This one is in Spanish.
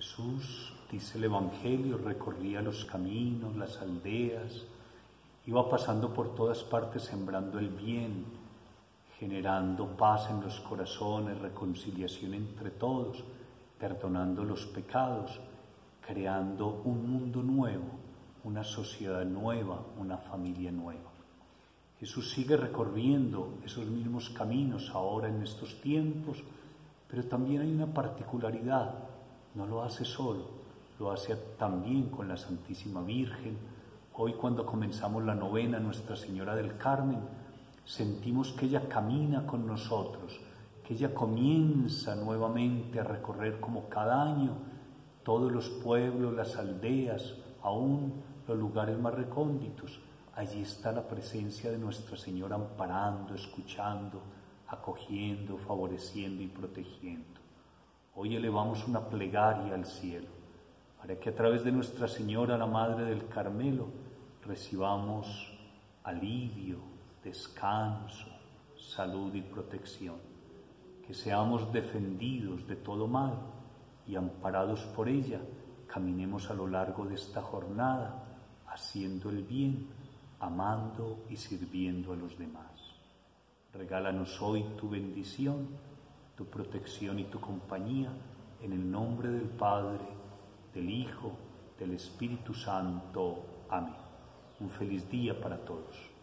Jesús, dice el Evangelio, recorría los caminos, las aldeas, iba pasando por todas partes sembrando el bien, generando paz en los corazones, reconciliación entre todos, perdonando los pecados, creando un mundo nuevo, una sociedad nueva, una familia nueva. Jesús sigue recorriendo esos mismos caminos ahora en estos tiempos, pero también hay una particularidad, no lo hace solo, lo hace también con la Santísima Virgen. Hoy cuando comenzamos la novena Nuestra Señora del Carmen, sentimos que ella camina con nosotros, que ella comienza nuevamente a recorrer como cada año todos los pueblos, las aldeas, aún los lugares más recónditos. Allí está la presencia de Nuestra Señora amparando, escuchando, acogiendo, favoreciendo y protegiendo. Hoy elevamos una plegaria al cielo para que a través de Nuestra Señora, la Madre del Carmelo, recibamos alivio, descanso, salud y protección, que seamos defendidos de todo mal y amparados por ella, caminemos a lo largo de esta jornada haciendo el bien, amando y sirviendo a los demás. Regálanos hoy tu bendición, tu protección y tu compañía, en el nombre del Padre, del Hijo, del Espíritu Santo. Amén. Un feliz día para todos.